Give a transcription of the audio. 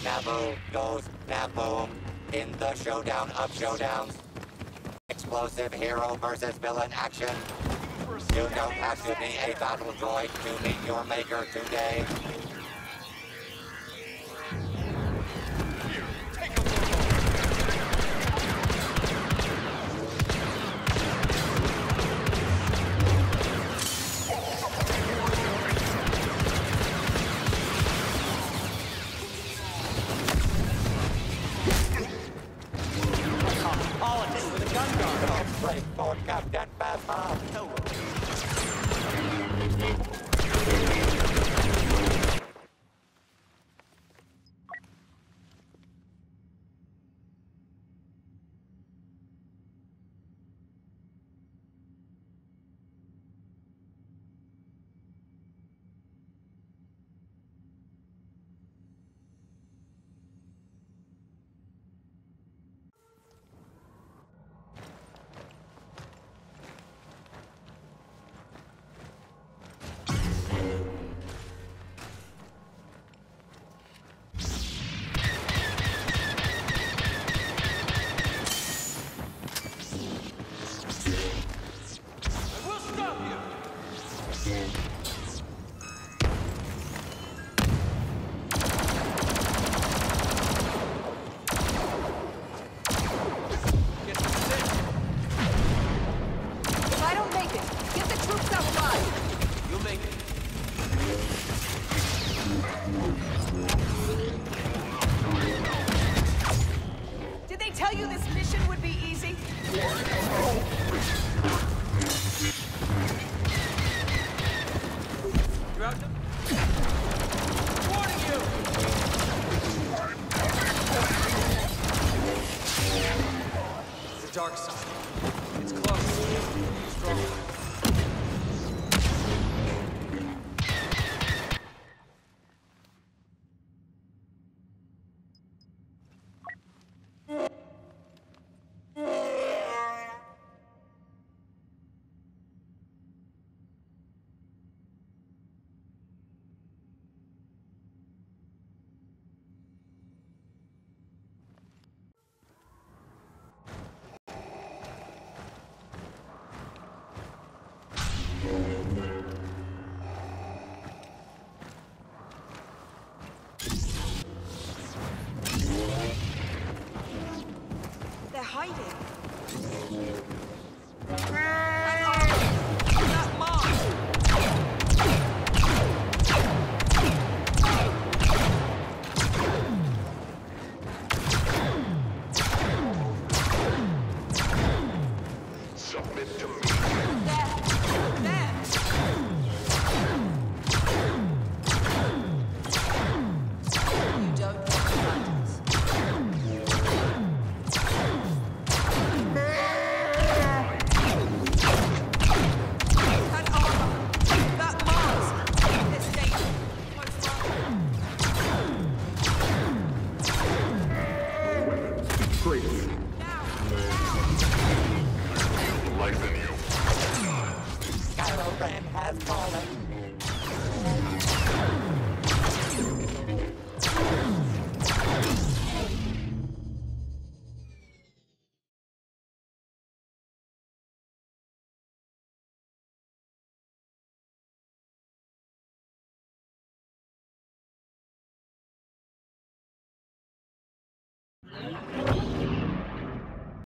Naboo goes Naboom in the showdown of showdowns. Explosive hero versus villain action. You don't have to be a battle droid to meet your maker today. Politics with a gun guard. Break for Captain Phasma. Did they tell you this mission would be easy? You're out to... Warning you! It's the dark side. It's close. Strong. They're hiding. Submit to me. You don't find us. That armor! That Mars! This danger! Great. Now! Life in you. Kylo Ren has fallen.